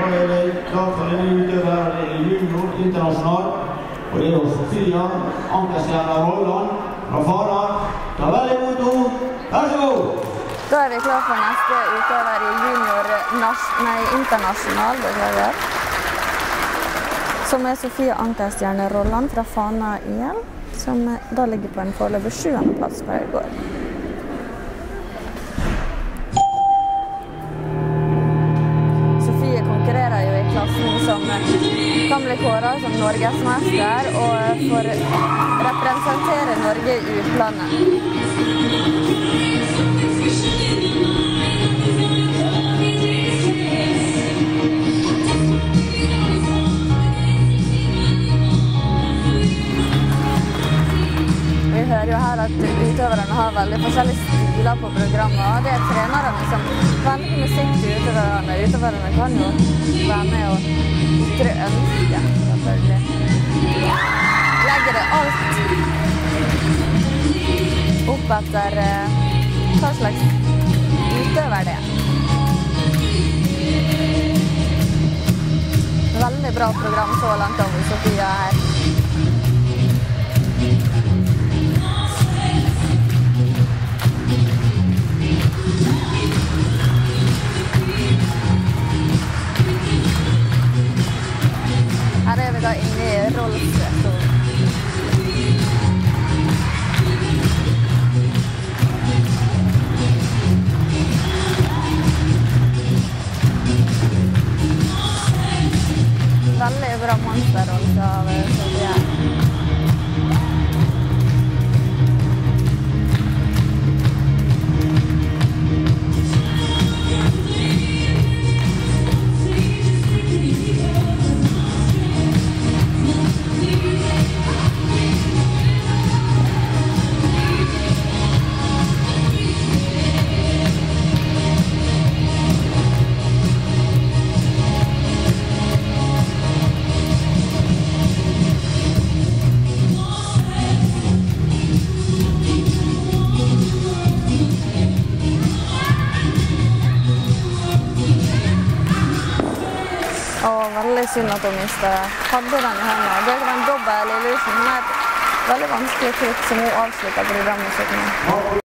da er det klart for en ny utøver junior internasjonal. Og det er jo Sofia Ankerstjerna Rolland fra Fana. Ta vel imot henne. Vær så god! Da er vi klar for neste utøver i junior internasjonal, beklager. Som er Sofia Ankerstjerna Rolland fra Fana IL, som da ligger på en foreløpig 7. plass fra i går. Konkurrerer jo i klassen som kan bli kåret som norgesmester og får representere Norge i utlandet. Vi hører jo her at utøverne har veldig forskjellige stiler på programmet, og det er trenerne som velger musikk til utøverne. Utøverne kan jo være med og ytre ønske, selvfølgelig. Legger det alt opp etter hva slags utøver det er. Veldig bra program så langt av Sofia her. Her er vi da inne i Rolfsø. Veldig bra monsterrolle av Sofia. Veldig synd at hun hadde den i hånda. Det var en dobbel illusion, men et veldig vanskelig trykk som hun avsluttet programmet sitt med.